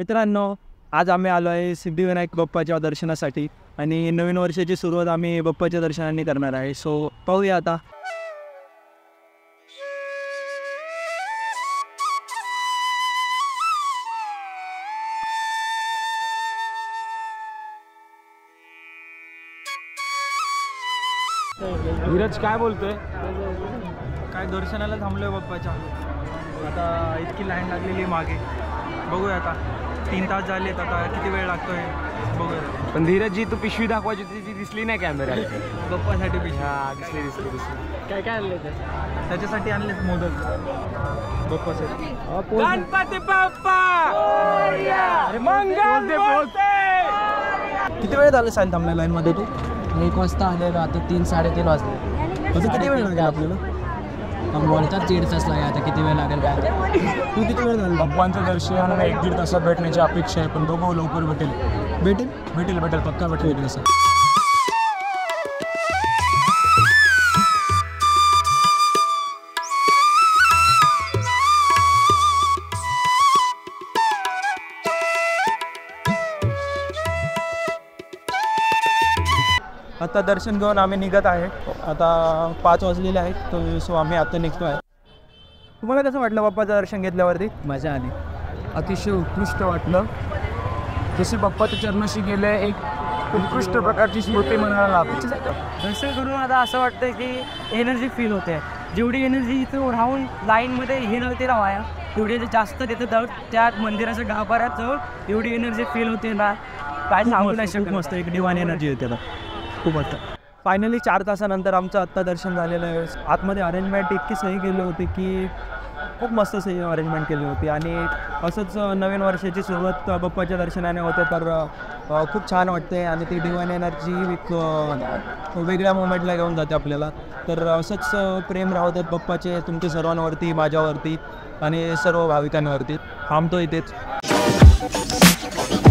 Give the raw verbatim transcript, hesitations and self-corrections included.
मित्रांनो, आज आम्ही आलो आहे सिद्धिविनायक बाप्पाच्या दर्शनासाठी आणि नवीन वर्षाची सुरुवात आम्ही बाप्पाच्या दर्शनाने करणार आहे. सो पाहूया आता. धीरज काय बोलतोय? काय दर्शनाला थांबलोय बाप्पाच्या. आता इतकी लाईन लागलेली मागे. बघूया आता, तीन तास झालेत. आता किती वेळ लागतोय बघूया. पण धीरज जी तू पिशवी दाखवायची होती ती दिसली नाही कॅमेऱ्याला. बाप्पासाठी पिशवी. हा दिसली दिसली दिसली. काय काय आणलं त्याच्यासाठी आणले मोदक बाप्पासाठी. गणपती बाप्पा मंगल मूर्ती. किती वेळ झालं सायन थांबल्या लाईन मध्ये तू? एक वाजता आलेलो, आता तीन साडेतीन वाजले. आता किती वेळ लागेल आपल्याला? बोलतात दीड तास लागेल, आता किती वेळ लागेल काय. तू किती वेळ झाला? बाप्पांचं दर्शन एक दीड तासात भेटण्याची अपेक्षा आहे, पण बघू लवकर भेटेल. भेटेल भेटेल भेटेल पक्का भेटेल असं. आता दर्शन घेऊन आम्ही निघत आहे. आता पाच वाजलेले आहेत, तर सो आम्ही आता निघतो आहे. तुम्हाला कसं वाटलं बाप्पाचं दर्शन घेतल्यावरती? मजा आली, अतिशय उत्कृष्ट वाटलं. जसे बाप्पाच्या चरणाशी गेले एक उत्कृष्ट प्रकारची स्मृती म्हणायला लागते. दर्शन करून आता असं वाटतं की एनर्जी फील होते. जेवढी एनर्जी इथं राहून लाईनमध्ये हे नव्हते ना वाया, तेवढी जास्त तिथं जाऊ त्या मंदिराच्या गाभाऱ्यात जाऊन एवढी एनर्जी फील होते ना, काय सांगू नाही शकत. मस्त एक डिवाइन एनर्जी होते आता, खूप मस्त. फायनली चार तासानंतर आमचं आत्ता दर्शन झालेलं आहे. आतमध्ये अरेंजमेंट इतकी सही केली होती की खूप मस्त सही अरेंजमेंट केली होती. आणि असंच नवीन वर्षाची सुरुवात बाप्पाच्या दर्शनाने होते, तर खूप छान वाटते. आणि ती डिवाइन एनर्जी एक वेगळ्या मोमेंटला घेऊन जाते आपल्याला. तर असंच प्रेम राहू देत बाप्पाचे तुमच्या सर्वांवरती, माझ्यावरती आणि सर्व भाविकांवरती. थांबतो इथेच.